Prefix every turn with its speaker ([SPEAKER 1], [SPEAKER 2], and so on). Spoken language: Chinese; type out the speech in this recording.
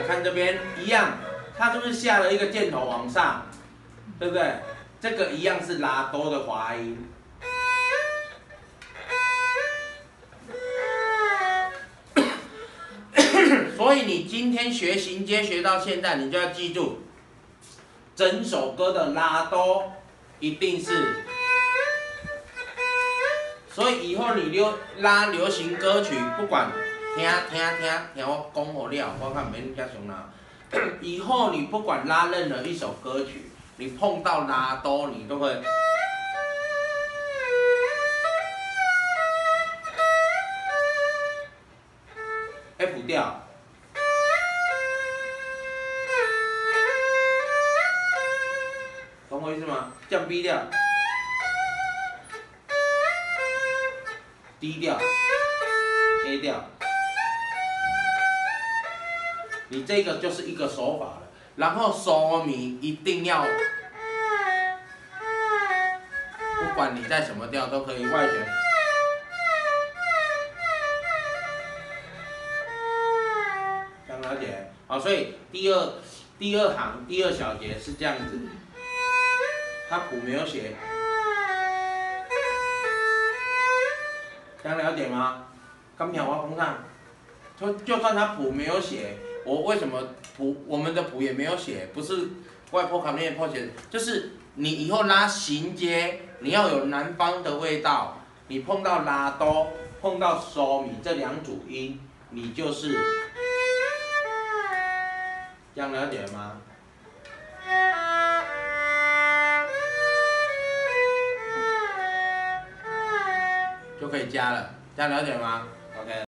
[SPEAKER 1] 来看这边一样，它是不是下了一个箭头往上，对不对？这个一样是拉哆的滑音。所以你今天学行阶学到现在，你就要记住，整首歌的拉哆一定是。所以以后你拉流行歌曲，不管听我讲好了，我看免遐上啦。以后你不管拉任何一首歌曲，你碰到拉哆，你都会。F 调，懂我意思吗？降 B 调 ，D 调 ，A 调，你这个就是一个手法了。然后嗦咪一定要，不管你在什么调都可以外旋。了解，好，所以第二行第二小节是这样子，它谱没有写，这样了解吗？刚讲我讲啥？就算它谱没有写，我为什么我们的谱也没有写？不是外破卡面破写，就是你以后拉行阶，你要有南方的味道，你碰到拉哆，碰到嗦咪这两组音，你就是。这样了解吗？就可以加了，这样了解吗？